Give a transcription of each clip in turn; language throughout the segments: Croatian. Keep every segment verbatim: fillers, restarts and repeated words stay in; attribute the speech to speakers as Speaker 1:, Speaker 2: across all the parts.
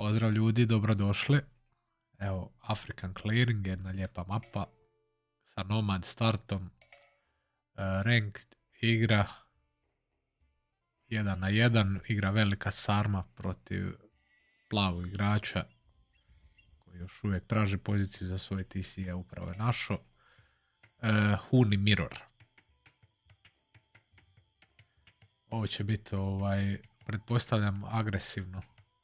Speaker 1: Pozdrav ljudi, dobrodošli. Evo, African Clearing, jedna lijepa mapa sa Nomad startom. Uh, ranked igra jedan na jedan, igra velika sarma protiv plavog igrača koji još uvijek traži poziciju za svoj T C, a upravo je našo. Uh, Huni Mirror. Ovo će biti, ovaj, pretpostavljam, agresivno.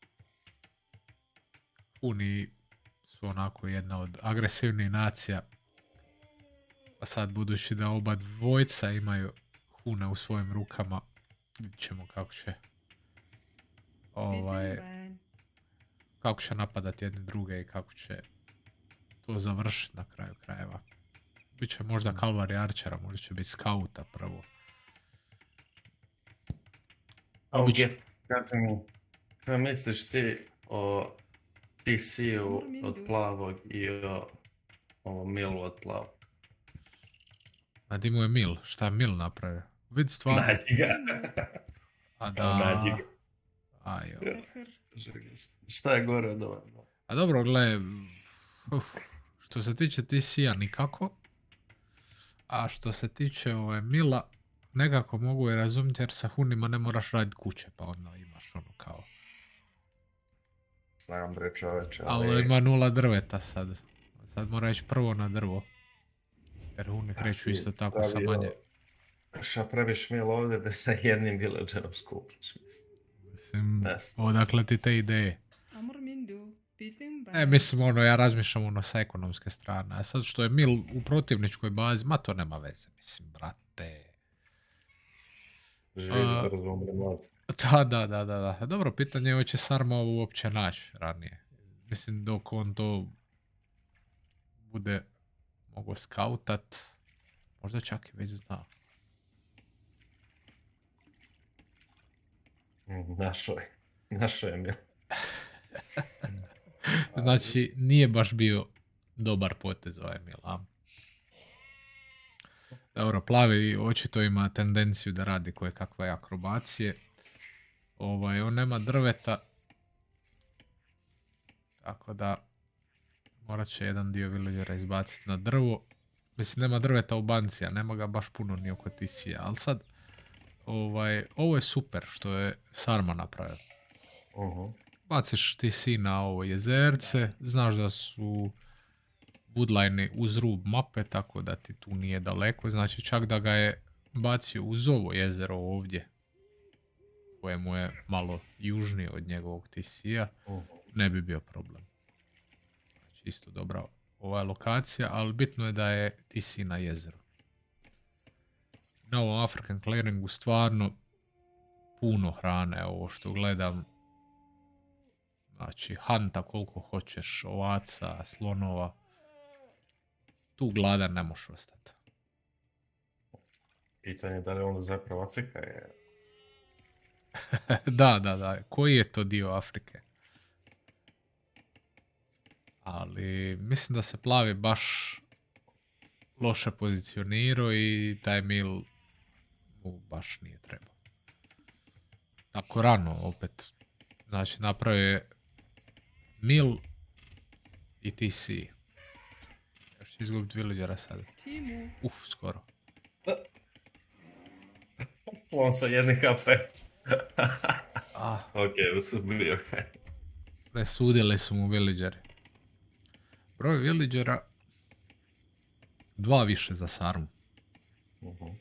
Speaker 1: Huni su onako jedna od agresivnih nacija. Pa sad, budući da oba dvojca imaju Hune u svojim rukama, vidjet ćemo kako će ovaj, kako će napadati jedni druge i kako će to završiti na kraju krajeva. Biće možda Kalvari Archera, možda će biti Skauta prvo.
Speaker 2: Ovdje, kako mi, kako misliš ti o T C-u od plavog i o, o Milu od plavog?
Speaker 1: A di mu je Mil? Šta je Mil napravio? Vid stvarno.
Speaker 2: Nađi ga.
Speaker 1: A da.
Speaker 2: Nađi ga.
Speaker 1: Ajo.
Speaker 2: Šta je gore od ovoga?
Speaker 1: A dobro, gle, uf, što se tiče T C-a nikako. A što se tiče ove Mila, nekako mogu je razumjeti jer sa Hunima ne moraš raditi kuće, pa onda imaš ono kao...
Speaker 2: Znam bre čoveče,
Speaker 1: ali... ali ima nula drveta sad. Sad mora ići prvo na drvo. Jer Huni kreću isto tako pravio... sa manje.
Speaker 2: Šta praviš Mil ovdje da sa jednim villagerom skupiš, mislim?
Speaker 1: Mislim, odakle ti te ideje? E, mislim, ono, ja razmišljam ono sa ekonomske strane. A sad što je Mil u protivničkoj bazi, ma to nema veze, mislim, brate.
Speaker 2: Živi uh, brzo umre mlad.
Speaker 1: Da, da, da, da, da. Dobro, pitanje je hoće Sarma ovo uopće naći ranije. Mislim, dok on to bude mogao skautat, možda čak i već zna.
Speaker 2: Našo je. Našo je Mil.
Speaker 1: Znači, nije baš bio dobar potez ovaj Mil, a? Dobro, plavi očito ima tendenciju da radi koje kakve akrobacije. Ovaj, on nema drveta. Tako da morat će jedan dio villagera izbaciti na drvo. Mislim, nema drveta u banci, a nema ga baš puno ni oko T C-a. Ali sad, ovaj, ovo je super što je Sarma napravio.
Speaker 2: Uh-huh.
Speaker 1: Baciš T C na ovo jezerce, znaš da su woodline uz rub mape, tako da ti tu nije daleko. Znači čak da ga je bacio uz ovo jezero ovdje, kojemu je malo južnije od njegovog T C-a, uh-huh. ne bi bio problem. Znači isto dobra ova lokacija, ali bitno je da je T C na jezeru. Na ovom African Clearingu stvarno puno hrane, ovo što gledam. Znači, hanta koliko hoćeš, ovaca, slonova. Tu gladan ne možeš ostati.
Speaker 2: Pitanje je da li onda zapravo Afrika je...
Speaker 1: da, da, da. Koji je to dio Afrike? Ali mislim da se plavi baš loše pozicionirao i taj Mil mu baš nije trebao. Tako rano opet. Znači, napravio je Mil i T C. Još će izgubiti villagera sada. Uf, skoro.
Speaker 2: On sa jedni H P.
Speaker 1: ah.
Speaker 2: Ok, usubio ga.
Speaker 1: Presudili su mu villageri. Broj villagera dva više za Sarmu.
Speaker 2: Uh-huh.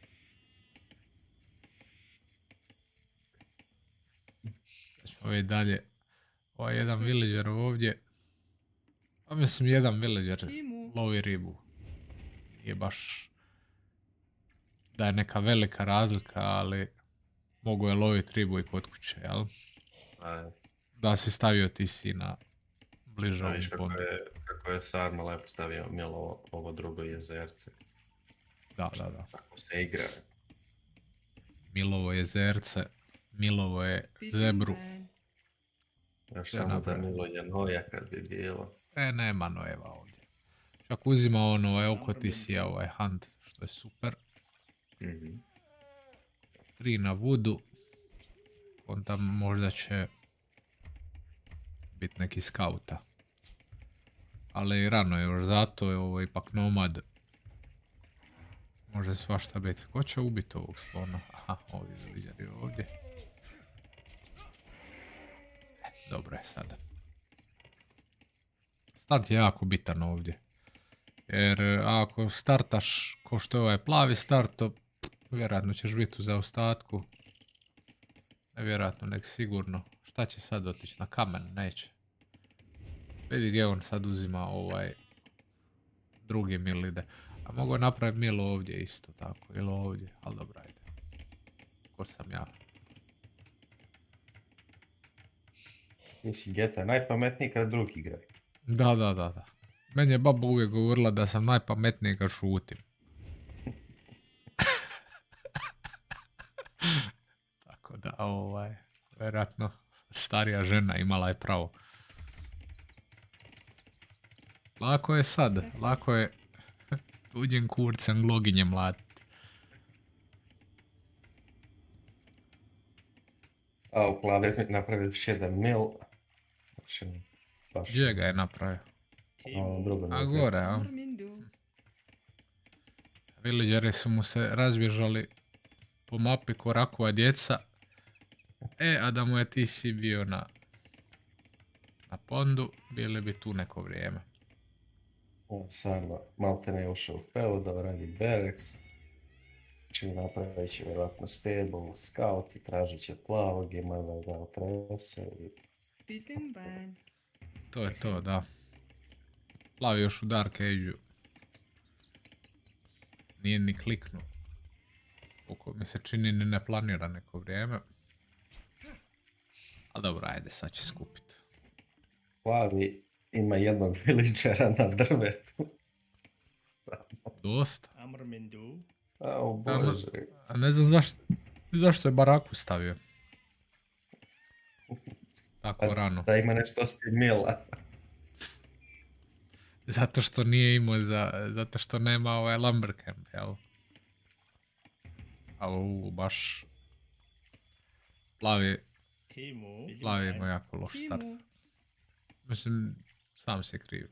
Speaker 1: Ovo je dalje. Ovaj jedan villager ovdje. Pa mislim jedan villager lovi ribu. Nije baš da je neka velika razlika, ali mogu je loviti ribu i kod kuće, jel?
Speaker 2: Aj.
Speaker 1: Da si stavio T C na bliže ovom
Speaker 2: pondu. Kako je, kako je Sarma lepo stavio Milo ovo drugo jezerce.
Speaker 1: Da, da, da.
Speaker 2: Tako se igra.
Speaker 1: Milovo jezerce. Milovo je zebru.
Speaker 2: Još samo da Milo je noja kad bi bilo.
Speaker 1: E, nema nojeva ovdje. Čak uzima ono ovaj oko T C-a, ovaj hunt, što je super.
Speaker 2: Mm-hmm.
Speaker 1: Tri na vudu. Onda možda će biti neki skauta. Ali rano je još, zato je ovo ipak nomad. Može svašta biti. Ko će ubiti ovog slona? Aha, ovdje vidiš ovdje. E, dobro je sada. Start je jako bitan ovdje. Jer ako startaš ko što je ovaj plavi start, to vjerojatno ćeš biti u zaostatku. Ne vjerojatno, nek sigurno. Šta će sad otići? Na kamen? Neće. Vidi gdje on sad uzima ovaj drugi mil ide. A mogu napraviti mil ovdje isto tako. Ili ovdje, ali dobro, ajde. Ko sam ja?
Speaker 2: Nisi Geta najpametniji kad drugi igraju.
Speaker 1: Da, da, da, da. Meni je baba uvijek govorila da sam najpametniji kad šutim. Tako da, ovaj, vjerojatno starija žena imala je pravo. Lako je sad, lako je tuđim kurcem gloginje mlatiti.
Speaker 2: A u plavi napravio još jedan mil.
Speaker 1: Gdje ga je napravio? A gore, a? Villageri su mu se razbježali po mapi ko rakova djeca. E, a da mu je T C bio na, na pondu, bili bi tu neko vrijeme.
Speaker 2: Sama Maltene je ušao u feudal, radi Barracks. Čim napravit će vjerojatno stable, scout i tražit će plavog, ima da ga otrese i...
Speaker 1: To je to, da. Plavi još u Dark Age-u. Nije ni kliknuo. Koliko mi se čini ni ne planira neko vrijeme. A dobro, ajde, sad će skupiti.
Speaker 2: Plavi ima jednog villagera na drvetu.
Speaker 1: Dosta.
Speaker 2: A, bože.
Speaker 1: A ne znam zašto, zašto je baraku stavio. Tako
Speaker 2: pa,
Speaker 1: rano.
Speaker 2: Da ima nešto s tim mila.
Speaker 1: Zato što nije imao za, zato što nema ovaj lumber camp, jel? Au, baš... Plavi... Plavi ima jako loš start. Mislim, sam se krivi.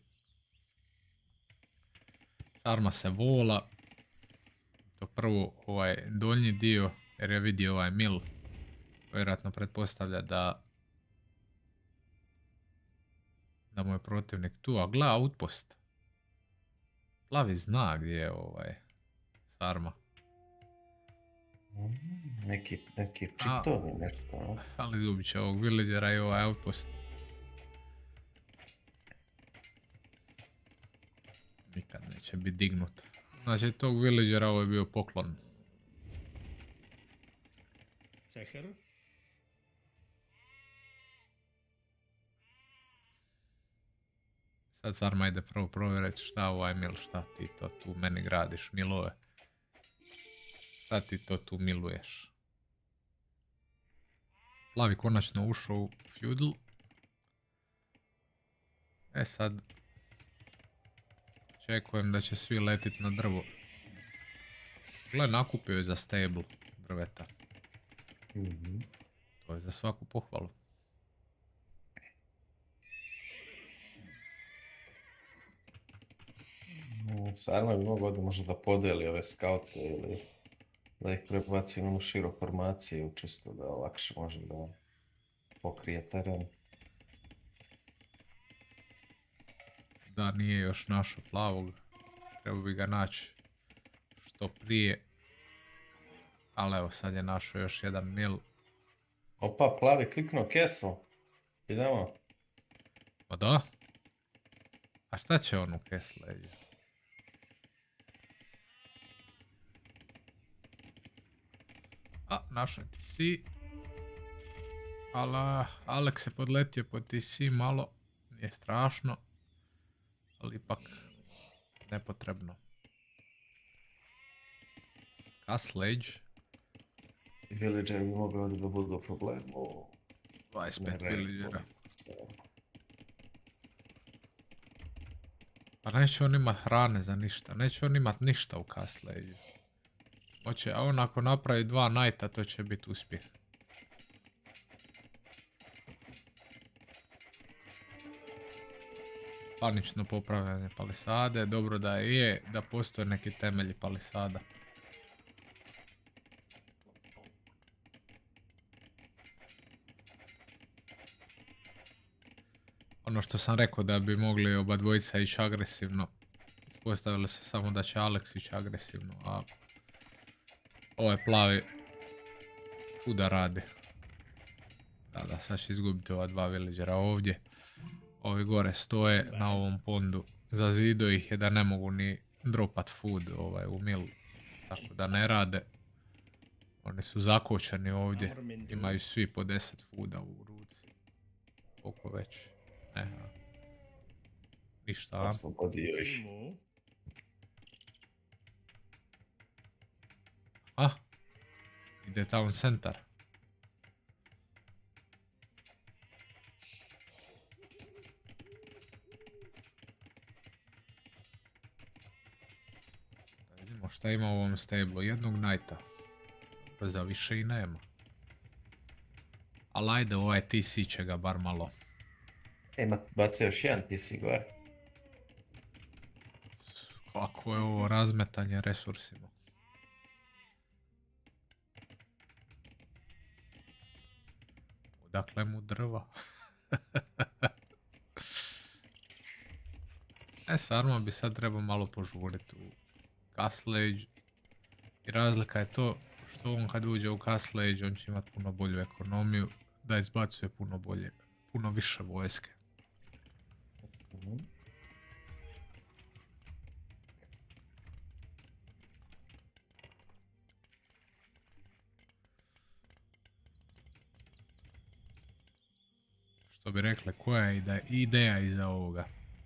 Speaker 1: Sarma se vola. To prvo ovaj donji dio, jer je vidio ovaj mil. Vjerojatno pretpostavlja da... Da mu je protivnik tu, a gle outpost. Plavi zna gdje je ovaj Sarma.
Speaker 2: Neki, neki čitovi nešto.
Speaker 1: Ali izgubit će ovog villagera i ovaj outpost. Nikad neće biti dignut. Znači tog villagera ovo je bio poklon.
Speaker 3: Ceher.
Speaker 1: Sad Sarma ide prvo provjeriti šta ovaj mil, šta ti to tu meni gradiš, milove. Šta ti to tu miluješ? Plavi konačno ušao u feudal. E sad... Čekujem da će svi letit na drvo. Gle, nakupio je za stable drveta.
Speaker 2: Mm-hmm.
Speaker 1: To je za svaku pohvalu.
Speaker 2: Sarma bi mogao da možda da podeli ove skaute ili da ih prebaci na širu formaciju, čisto da lakše može da pokrije teren.
Speaker 1: Da, nije još našao plavog. Treba bi ga naći što prije. Ali evo, sad je našao još jedan mil.
Speaker 2: Opa, plavi kliknuo kesu. Idemo.
Speaker 1: Pa da? A šta će on u kesu leđe? A, našao je T C. Ali Alex je podletio po T C malo. Nije strašno. Ali ipak nepotrebno. Castle Age.
Speaker 2: Villager bi mogao da budu problem.
Speaker 1: dvadeset pet villagera. Pa neće on imat hrane za ništa. Neće on imat ništa u Castle Age. Hoće, a on ako napravi dva knighta, to će biti uspjeh. panično popravljanje palisade. Dobro da je da postoje neki temelji palisada. Ono što sam rekao da bi mogli oba dvojica ići agresivno. Ispostavilo se samo da će Alex ići agresivno, a ovaj plavi čuda radi. Da, da, sad će izgubiti ova dva villagera ovdje. Ovi gore stoje na ovom pondu. Zazido ih je da ne mogu ni dropat food ovaj, u mill. Tako da ne rade. Oni su zakočeni ovdje. Imaju svi po deset fooda u ruci. Koliko već? Ne, a. Ništa, a?
Speaker 2: Oslobodio ih.
Speaker 1: A? Ide town centar. Da vidimo šta ima u ovom stablu. Jednog knighta. Pa za više i nema. Ali ajde, ovaj T C će ga bar malo.
Speaker 2: Ima bacio još jedan T C gore.
Speaker 1: Kako je ovo razmetanje resursima. Odakle mu drva? E, Sarma bi sad trebao malo požuriti u Castle Age. I razlika je to što on kad uđe u Castle Age on će imati puno bolju ekonomiju. Da izbacuje puno bolje, puno više vojske.
Speaker 2: Mm-hmm.
Speaker 1: Što bi rekli, koja je ide, ideja iza ovoga?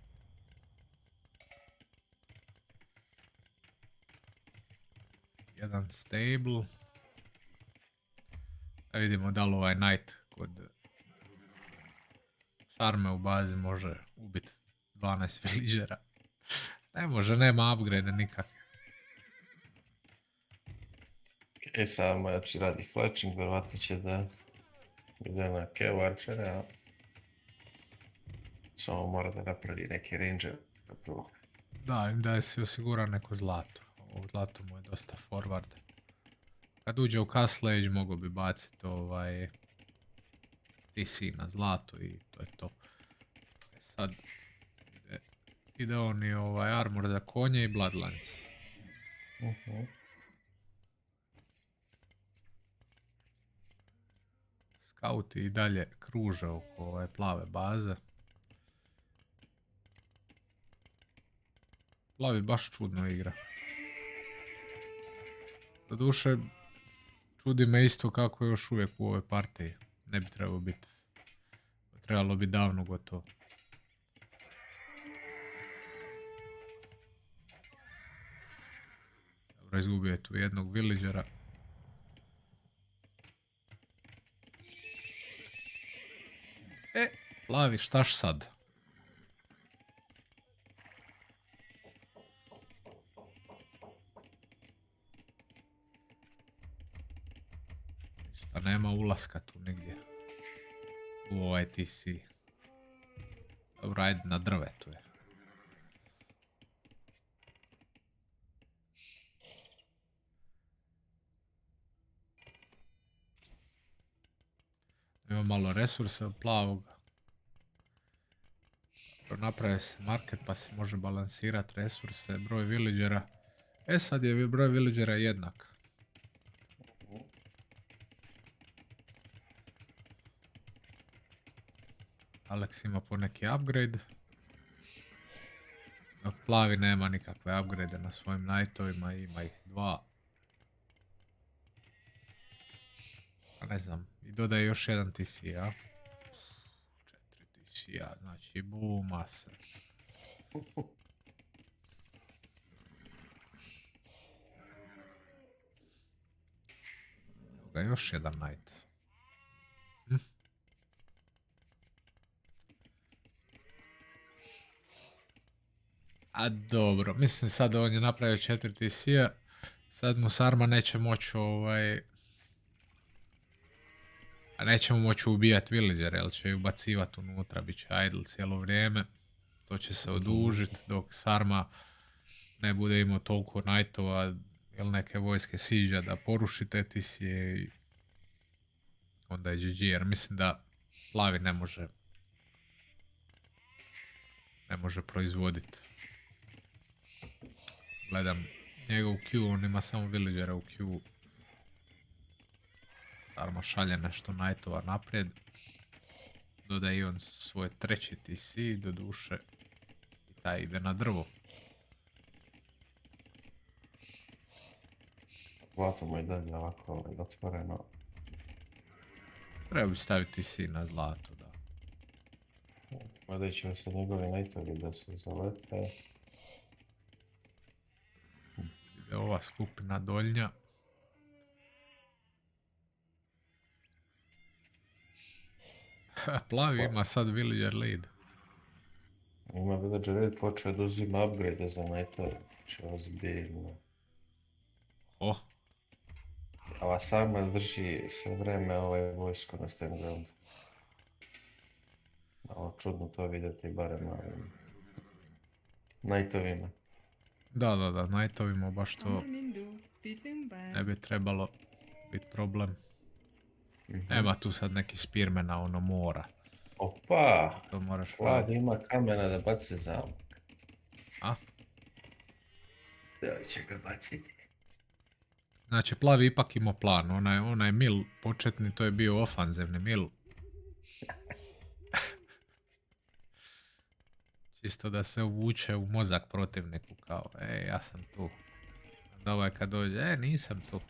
Speaker 1: Jedan stable. Da vidimo da li ovaj knight kod farme u bazi može ubiti dvanaest villagera. Ne može, nema upgrade nikakve.
Speaker 2: E sad znači radi fletching, vjerovatno će da ide na Kev Archer, a samo mora da napravi neki ranger.
Speaker 1: Da, im da si osigura neko zlato. Ovo zlato mu je dosta forward. Kad uđe u Castle Age mogo bi baciti ovaj T C na zlato i to je to. E sad ide, ide on i ovaj armor za konje i bloodlines.
Speaker 2: Uh-huh.
Speaker 1: Skauti i dalje kruže oko ove plave baze. Plavi baš čudno igra. Doduše, čudi me isto kako je još uvijek u ovoj partiji. Ne bi trebalo biti. Trebalo bi davno gotovo. Dobro, izgubio je tu jednog villagera. E, plavi, štaš sad? Ništa, nema ulaska tu negdje. U ovaj T C. Dobro, ajde na drvetu je. Ima malo resursa od plavog. Napravi se market pa se može balansirati resurse, broj villagera. E sad je broj villagera jednak. Alex ima poneki upgrade. Dok plavi nema nikakve upgrade na svojim knightovima, ima ih dva. A ne znam, i dodaje još jedan T C, a? četiri T C-a, znači buma se. Evo ga, još jedan knight. Hm? A dobro, mislim sad on je napravio četiri T C-a. Sad mu Sarma neće moći ovaj... A nećemo moći ubijati villagere, jer će ju bacivati unutra, bit će idle cijelo vrijeme. To će se odužiti dok Sarma ne bude imao toliko knightova ili neke vojske siđa da poruši Tetisije i onda je G G, jer mislim da plavi ne može ne može proizvoditi. Gledam njegov Q, on ima samo villagera u Q. Sarma šalje nešto knightova naprijed. Dodaje i on svoj treći T C, do duše i taj ide na drvo.
Speaker 2: Zlato mu je dalje ovako ovaj, otvoreno.
Speaker 1: Treba bi staviti T C na zlato, da.
Speaker 2: Mada ćemo se njegovi najtovi da se zalete.
Speaker 1: Ide ova skupina doljnja. Plavi ima sad villager lead.
Speaker 2: Ima villager lead, počeo da uzima upgrade za najtove. Znači ozbiljno.
Speaker 1: Oh.
Speaker 2: Ova Sarma drži sve vreme ovaj vojsko na stand ground. Malo čudno to vidjeti barem na ovim Knightovima.
Speaker 1: Da, da, da, Knightovima baš to ne bi trebalo biti problem.
Speaker 2: Mm-hmm.
Speaker 1: Nema tu sad neki spearmana, ono mora.
Speaker 2: Opa!
Speaker 1: To moraš
Speaker 2: Vlad ima kamena da baci zamak.
Speaker 1: A?
Speaker 2: Da će ga baciti.
Speaker 1: Znači, plavi ipak imao plan, onaj, onaj mil početni, to je bio ofanzivni mil. Čisto da se uvuče u mozak protivniku, kao, e, ja sam tu. Onda ovaj kad dođe, e, nisam tu.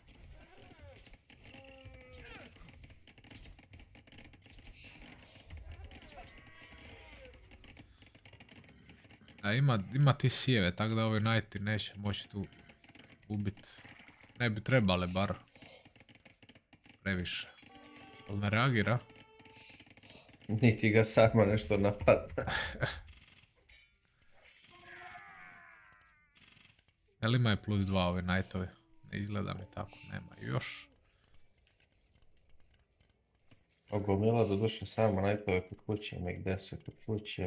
Speaker 1: A ima, ima ti sijeve, tako da ovaj Knighti neće moći tu ubiti. Ne bi trebale bar previše. Ali ne reagira.
Speaker 2: Niti ga Sarma nešto napada.
Speaker 1: Jel ima je plus dva ove Knightovi? Ne izgleda mi tako, nema još.
Speaker 2: Ogomila do duše Sarma Knightove kod kuće, ima ih deset kod kuće.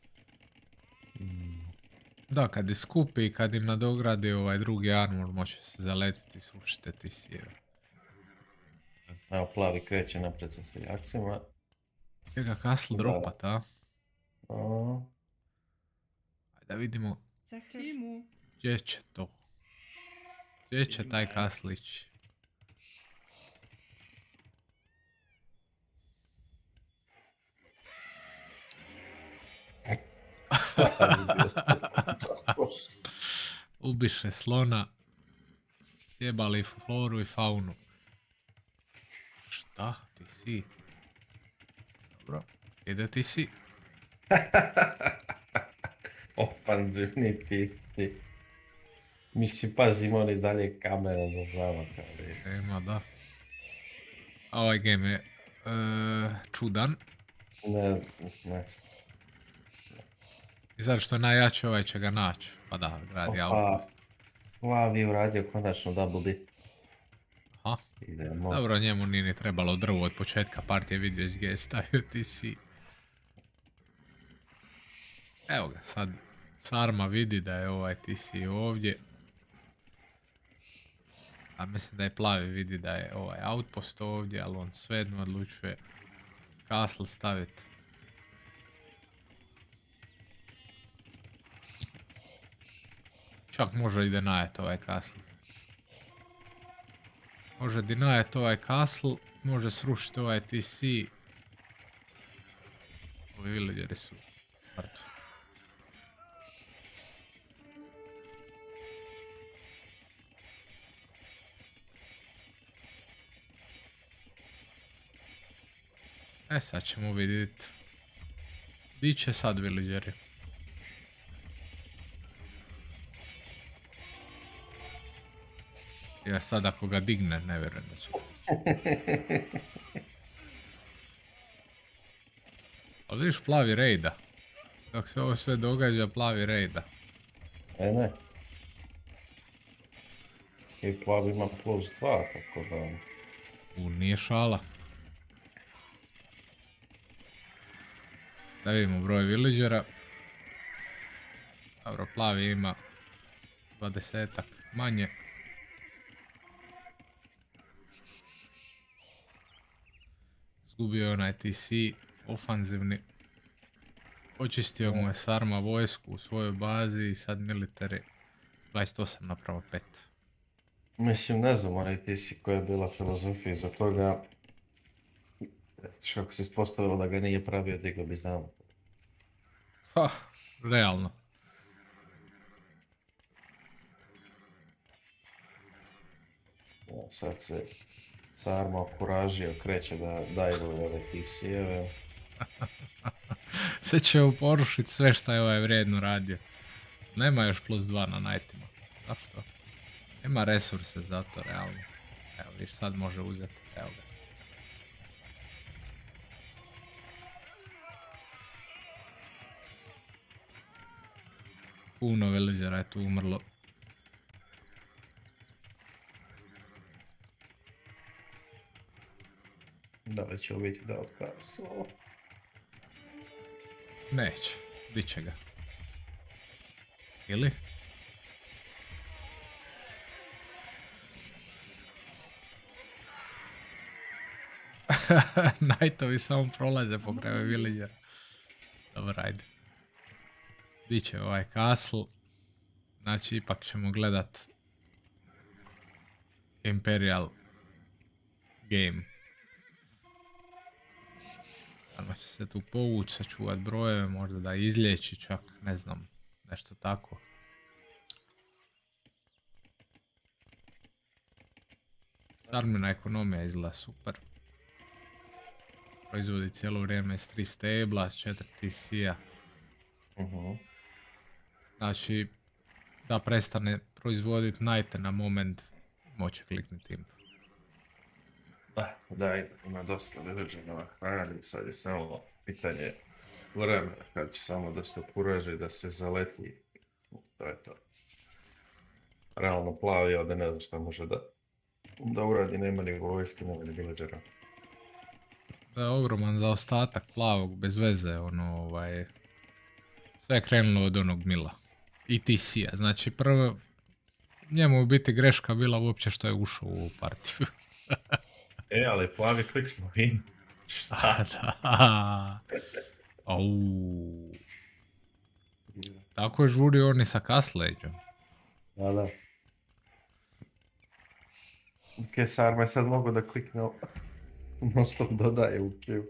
Speaker 2: Mm.
Speaker 1: Da, kad je skupi i kad im nadogradi ovaj drugi armor, može se zaletiti i srušiti ti sjeve.
Speaker 2: Evo plavi kreće napred sa seljacima.
Speaker 1: Gdje ga castle dropat, a?
Speaker 2: O.
Speaker 1: Ajde da vidimo gdje će to. Gdje će taj castle ići? Ubiše slona, sjebali floru i faunu. Šta ti si? Dobro, ide ti si.
Speaker 2: Ofanzivni tisti. Mislim, pazim, oni dalje kamera za zamak.
Speaker 1: Ima, da. Ovaj game je uh, čudan.
Speaker 2: Ne, ne.
Speaker 1: I sad što je najjači, ovaj će ga naći. Pa da, gradi auto.
Speaker 2: Plavi uradio konačno double dip.
Speaker 1: Aha.
Speaker 2: Idemo.
Speaker 1: Dobro, njemu nije ni trebalo drvo od početka partije, vidio gdje je stavio T C. Evo ga, sad Sarma vidi da je ovaj T C ovdje. A mislim da je plavi vidi da je ovaj outpost ovdje, ali on svejedno odlučuje castle staviti. Čak može i denajet ovaj castle. Može denajet ovaj castle, može srušiti ovaj T C. Ovi villageri su mrtvi. E sad ćemo vidjeti. Di će sad villageri? Ja sad ako ga digne, ne vjerujem da će. Ali vidiš plavi rejda. Dok se ovo sve događa, plavi rejda.
Speaker 2: E ne. I plavi ima plus dva, tako da...
Speaker 1: U, nije šala. Da vidimo broj villagera. Dobro, plavi ima dvadesetak manje. Zgubio je onaj T C ofanzivni. Očistio mu je Sarma vojsku u svojoj bazi i sad military dvadeset osam napravo pet.
Speaker 2: Mislim, ne znam, onaj ti si koja je bila filozofija iza toga. Kako se ispostavilo da ga nije pravio, digao bi zamak.
Speaker 1: Ha, realno.
Speaker 2: Ja, sad se Sarma okuražio, kreće da dajvuje ove T C-eve.
Speaker 1: Sve će porušit sve što je ovaj vrijedno radio. Nema još plus dva na najtima. Zašto? Nema resurse za to, realno. Evo, viš sad može uzeti. Evo ga. Puno villagera je tu umrlo.
Speaker 2: Da li će ubiti da otkazu?
Speaker 1: Neće. Di će ga? Ili? Knightovi samo prolaze po kraju villagera. Dobro, ajde. Di će ovaj castle? Znači, ipak ćemo gledat Imperial game. Samo će se tu povući, sačuvat brojeve, možda da izliječi čak, ne znam, nešto tako. Sarmina ekonomija izgleda super. Proizvodi cijelo vrijeme s tri stabla, s četiri T C-a.
Speaker 2: Uh-huh.
Speaker 1: Znači, da prestane proizvoditi knighte na moment, moće kliknuti imp.
Speaker 2: Da, da, ima dosta villagera hrani, sad je samo pitanje vremena kad će samo da se okuraži, da se zaleti. To je to. Realno plavi ovdje ne zna šta može da, da uradi, nema ni vojske, nema ni villagera.
Speaker 1: Da je ogroman zaostatak plavog, bez veze, ono, ovaj... Sve je krenulo od onog Mila. I T C-a, znači prvo... Njemu u biti greška bila uopće što je ušao u ovu partiju.
Speaker 2: E, ali plavi kliknuo in.
Speaker 1: Šta da? Auuu. Tako je žurio oni sa Castle-Ageom.
Speaker 2: Da, da. Ok, Sarma je sad mogu da klikne non-stop dodaje u queue.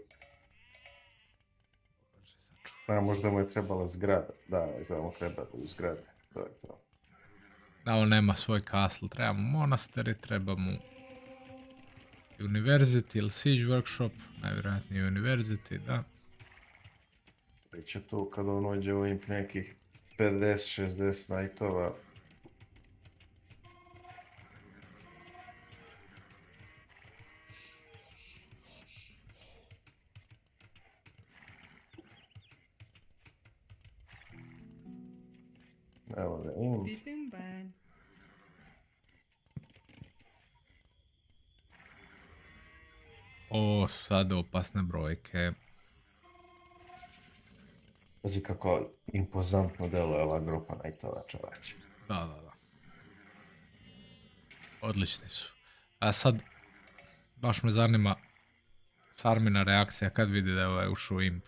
Speaker 2: A, možda mu je trebala zgrada. Da, izgleda mu treba u zgrade. To je to.
Speaker 1: Da, on nema svoj castle, treba mu monasteri, treba mu University ili Siege Workshop, najvjerojatnije University, da.
Speaker 2: Biće tu kad on uđe u imp nekih pedeset šezdeset knightova. Evo ga imp.
Speaker 3: Isn't bad.
Speaker 1: O, sad opasne brojke.
Speaker 2: Pazi kako impozantno deluje ova grupa knightova, čoveče.
Speaker 1: Da, da, da. Odlični su. A sad, baš me zanima Sarmina reakcija kad vidi da je ovaj ušao imp.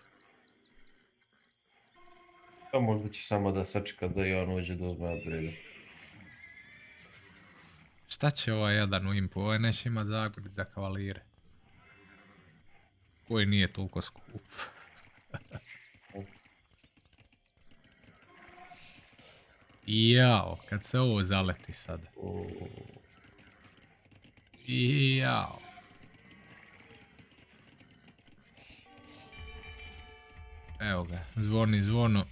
Speaker 2: Pa možda će samo da sačeka da i on uđe da uzme upgrade.
Speaker 1: Šta će ovaj jadan u impu? Ovaj neće imat zagrid za kavalire. Koji nije toliko skup. Jao, kad se ovo zaleti sad. Jao. Evo ga, zvoni zvono.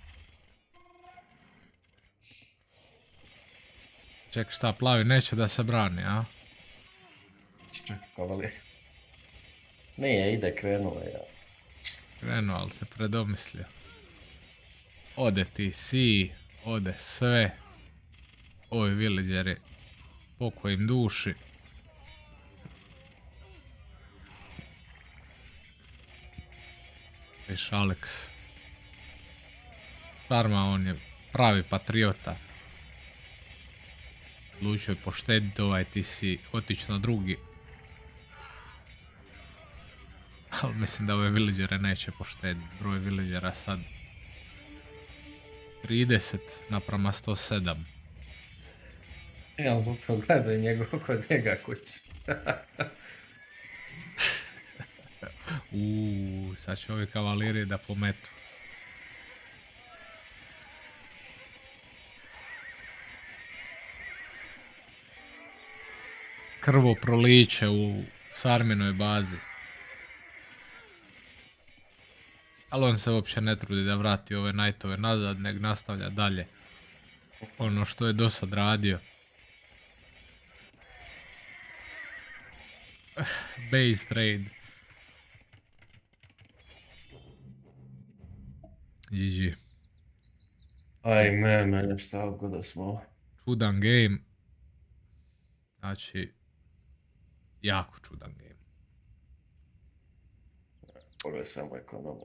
Speaker 1: Ček, šta, plavi neće da se brani, a?
Speaker 2: Čekaj, kavalir. Nije, ide, krenuo je. Ja.
Speaker 1: Krenuo, ali se predomislio. Ode T C, ode sve. Ovi villageri, pokoj im duši. Viš Alex. Sarma, on je pravi patriota. Odlučio je poštediti ovaj, ti si otići na drugi. Ali mislim da ove villagere neće poštediti. Broj villagera sad trideset naprama sto sedam.
Speaker 2: Ja zato gledaj njegov kod njega kući.
Speaker 1: Uuu, sad će ovi kavaliri da pometu. Krvo proliče u Sarminoj bazi. Ali on se uopće ne trudi da vrati ove knightove nazad, nek nastavlja dalje. Ono što je do sad radio. Base trade. G G.
Speaker 2: Ajme, mene šta god smo.
Speaker 1: Čudan game. Znači, jako čudan game.
Speaker 2: Pogledaj samo ekonomiju.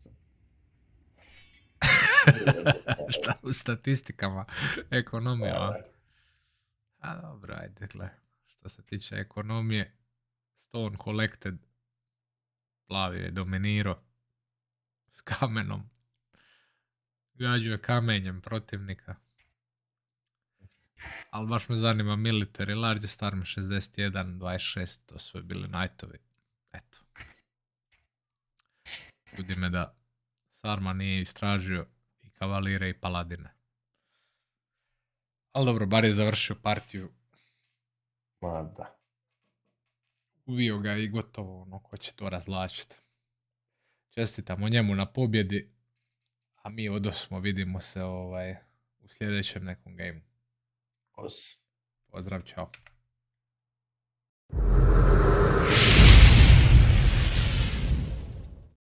Speaker 1: Šta u statistikama? Ekonomija, a? A dobro, ajde, gle. Što se tiče ekonomije, Stone Collected, plavi je dominirao s kamenom. Gađuje kamenjem protivnika. Ali baš me zanima military, largest army šezdeset jedan, dvadeset šest, to su bili knightovi. Eto. Čudi me da Sarma nije istražio i kavalire i paladine. Ali dobro, bar je završio partiju.
Speaker 2: Ma da.
Speaker 1: Uvio ga i gotovo, ono, ko će to razlačiti. Čestitamo njemu na pobjedi, a mi odosmo, vidimo se ovaj, u sljedećem nekom gameu.
Speaker 2: Os.
Speaker 1: Pozdrav, čao.